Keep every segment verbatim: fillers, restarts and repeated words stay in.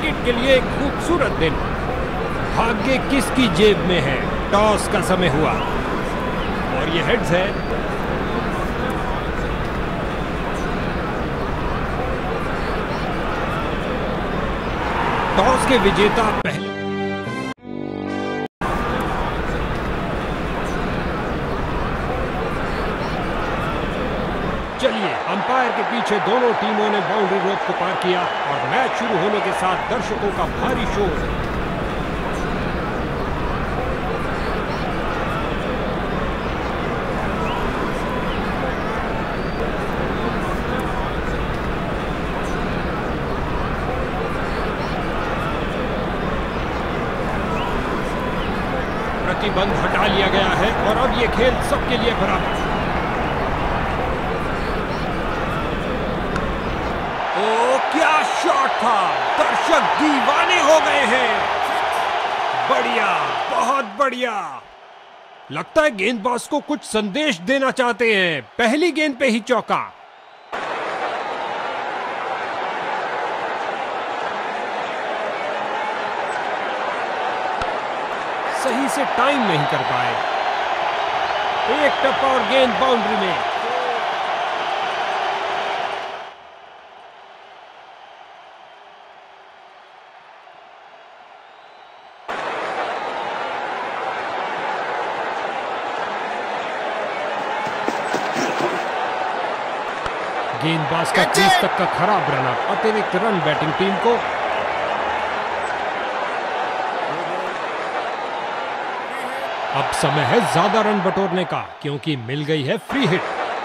Cricket के लिए एक खूबसूरत दिन। भाग्य किसकी जेब में है? टॉस का समय हुआ और ये हेड्स है। टॉस के विजेता पहले चलिए, अंपायर के पीछे दोनों टीमों ने बाउंड्री रोप को पार किया और मैच शुरू होने के साथ दर्शकों का भारी शोर। प्रतिबंध हटा लिया गया है और अब ये खेल सबके लिए बराबर है। ओ क्या शॉट था! दर्शक दीवाने हो गए हैं। बढ़िया, बहुत बढ़िया। लगता है गेंदबाज को कुछ संदेश देना चाहते हैं। पहली गेंद पे ही चौका। सही से टाइम नहीं कर पाए। एक टप्पा और गेंद बाउंड्री में। गेंदबाज का क्रीज तक का खराब रन अप, अतिरिक्त रन बैटिंग टीम को। अब समय है ज्यादा रन बटोरने का, क्योंकि मिल गई है फ्री हिट।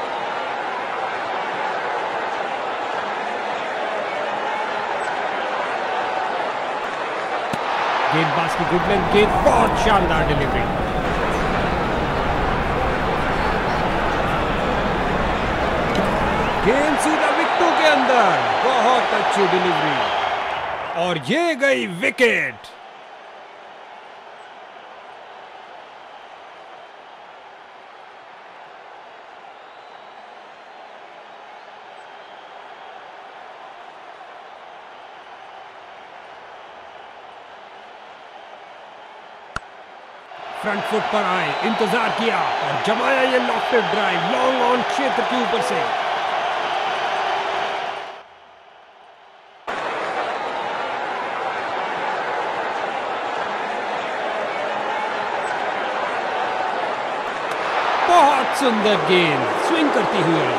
गेंदबाज की गुड लेंथ गेंद, बहुत शानदार डिलीवरी। गेंद सीधा विकेटों के अंदर, बहुत अच्छी डिलीवरी और ये गई विकेट। फ्रंट फुट पर आए, इंतजार किया और जमाया ये लॉफ्टेड ड्राइव लॉन्ग ऑन क्षेत्र के ऊपर से। बहुत सुंदर गेंद स्विंग करती हुई आई।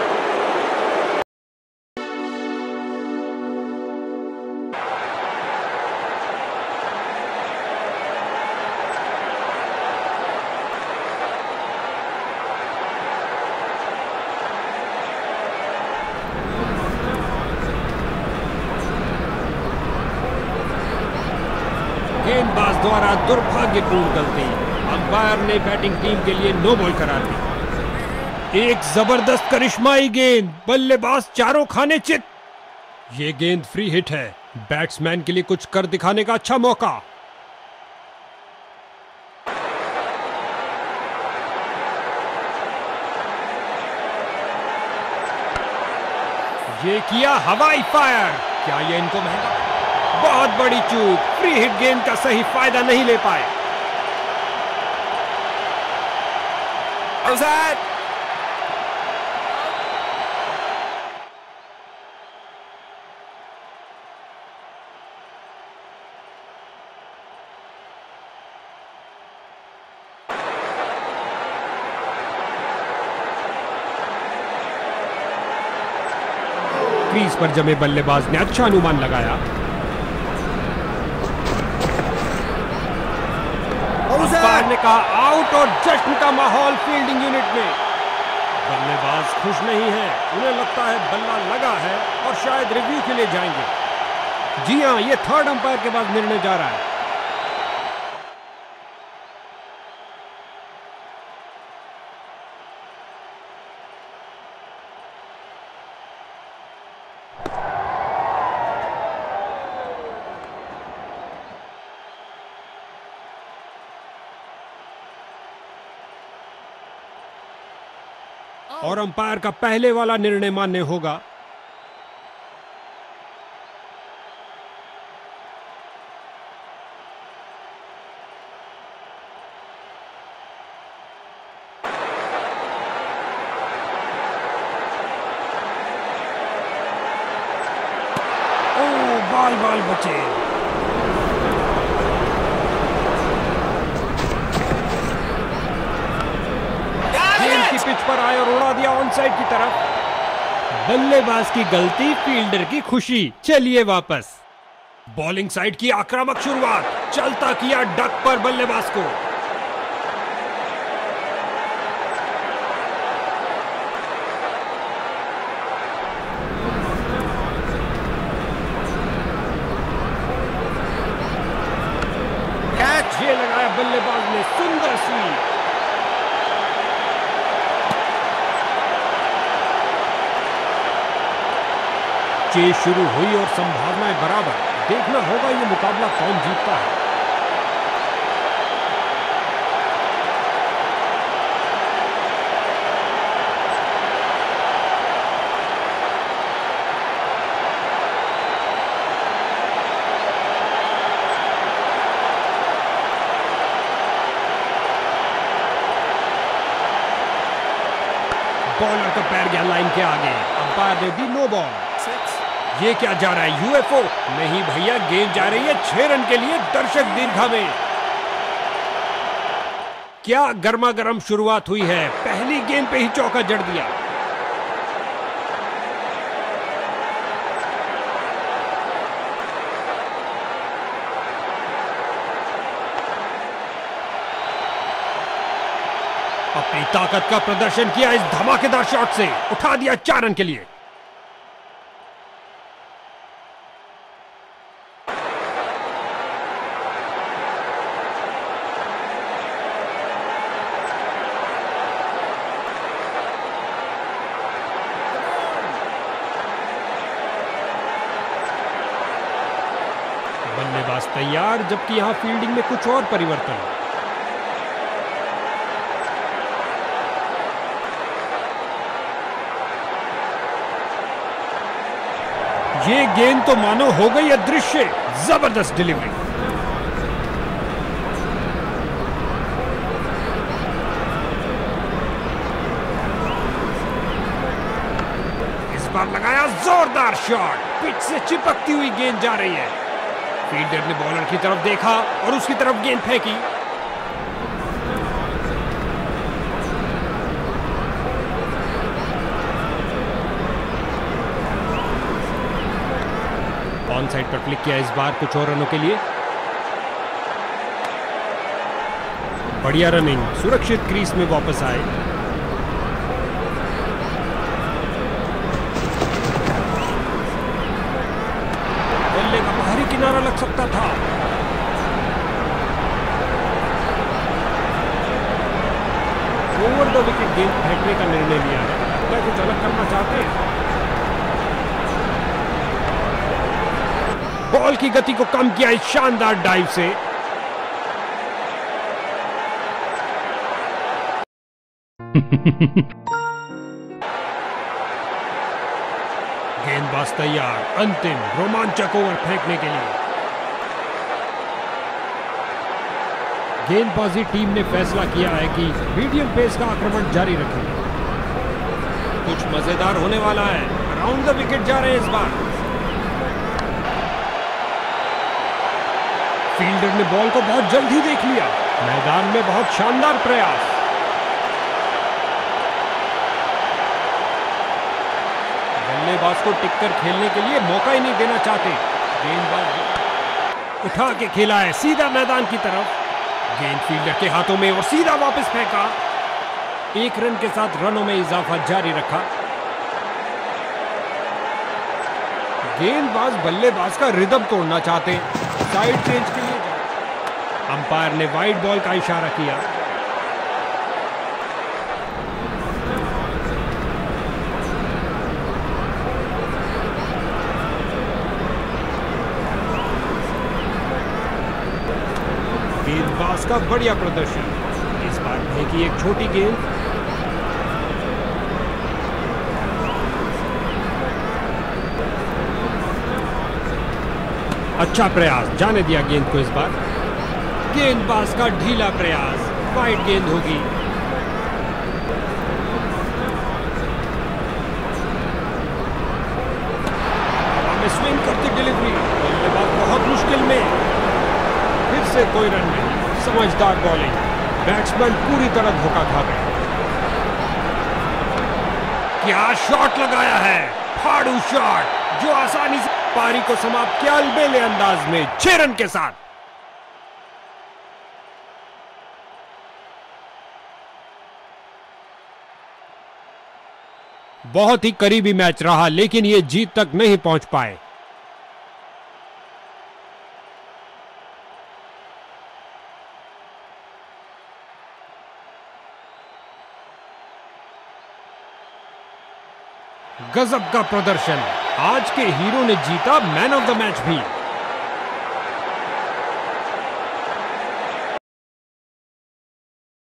गेंदबाज द्वारा दुर्भाग्यपूर्ण गलती। अंपायर ने बैटिंग टीम के लिए नो बॉल करार दी। एक जबरदस्त करिश्माई गेंद, बल्लेबाज चारों खाने चित। ये गेंद फ्री हिट है। बैट्समैन के लिए कुछ कर दिखाने का अच्छा मौका। ये किया हवाई फायर। क्या ये इनको महंगा? बहुत बड़ी चूक। फ्री हिट गेंद का सही फायदा नहीं ले पाए। आउट। क्रीज पर जमे बल्लेबाज ने अच्छा अनुमान लगाया। अंपायर ने कहा आउट और जश्न का माहौल फील्डिंग यूनिट में। बल्लेबाज खुश नहीं है। उन्हें लगता है बल्ला लगा है और शायद रिव्यू के लिए जाएंगे। जी हां, ये थर्ड अंपायर के बाद निर्णय जा रहा है। और अंपायर का पहले वाला निर्णय मान्य होगा। बाल बाल बचे। गेंद की पिच पर आए और उड़ा दिया ऑन साइड की तरफ। बल्लेबाज की गलती, फील्डर की खुशी। चलिए वापस। बॉलिंग साइड की आक्रामक शुरुआत, चलता किया डक पर बल्लेबाज को। कैच, ये लगाया बल्लेबाज ने, सुंदर स्वीप। चेज शुरू हुई और संभावनाएं बराबर। देखना होगा ये मुकाबला कौन जीतता है। बॉलर का पैर गया लाइन के आगे। अंपायर ने दी नो बॉल। ये क्या जा रहा है, यूएफओ? नहीं भैया, गेंद जा रही है छह रन के लिए दर्शक दीर्घा में। क्या गर्मा गर्म शुरुआत हुई है, पहली गेंद पे ही चौका जड़ दिया। अपनी ताकत का प्रदर्शन किया इस धमाकेदार शॉट से, उठा दिया चार रन के लिए। बल्लेबाज तैयार, जबकि यहां फील्डिंग में कुछ और परिवर्तन। ये गेंद तो मानो हो गई अदृश्य। जबरदस्त डिलीवरी। इस बार लगाया जोरदार शॉट, पिच से चिपकती हुई गेंद जा रही है। फील्डर ने बॉलर की तरफ देखा और उसकी तरफ गेंद फेंकी। ऑन साइड पर क्लिक किया इस बार कुछ और रनों के लिए। बढ़िया रनिंग, सुरक्षित क्रीज में वापस आए। बल्ले का बाहरी किनारा लग सकता था। ओवर द विकेट गेंद फेंकने का निर्णय लिया है। क्या कुछ अलग करना चाहते हैं? बॉल की गति को कम किया इस शानदार डाइव से। गेंदबाज तैयार, अंतिम रोमांचक ओवर फेंकने के लिए। गेंदबाजी टीम ने फैसला किया है कि मीडियम पेस का आक्रमण जारी रखेंगे। कुछ मजेदार होने वाला है। अराउंड द विकेट जा रहे हैं इस बार। फील्डर ने बॉल को बहुत जल्दी देख लिया। मैदान में बहुत शानदार प्रयास। बल्लेबाज को टिककर खेलने के लिए मौका ही नहीं देना चाहते। गेंदबाज उठा के खेला है सीधा मैदान की तरफ। गेंद फील्डर के हाथों में और सीधा वापस फेंका। एक रन के साथ रनों में इजाफा जारी रखा। गेंदबाज बल्लेबाज का रिदम तोड़ना चाहते, साइड चेंज के लिए। अंपायर ने वाइड बॉल का इशारा किया। गेंदबाज का बढ़िया प्रदर्शन। इस बार फेंकी एक छोटी गेंद। अच्छा प्रयास, जाने दिया गेंद को इस बार। गेंदबाज का ढीला प्रयास, वाइड गेंद होगी। हवा में स्विंग करती डिलीवरी। से कोई रन नहीं। समझदार बॉलिंग, बैट्समैन पूरी तरह धोखा खा गए। क्या शॉट लगाया है, फाड़ू शॉट जो आसानी से पारी को समाप्त किया अलबेले अंदाज में छह रन के साथ। बहुत ही करीबी मैच रहा, लेकिन ये जीत तक नहीं पहुंच पाए। गजब का प्रदर्शन, आज के हीरो ने जीता मैन ऑफ द मैच भी।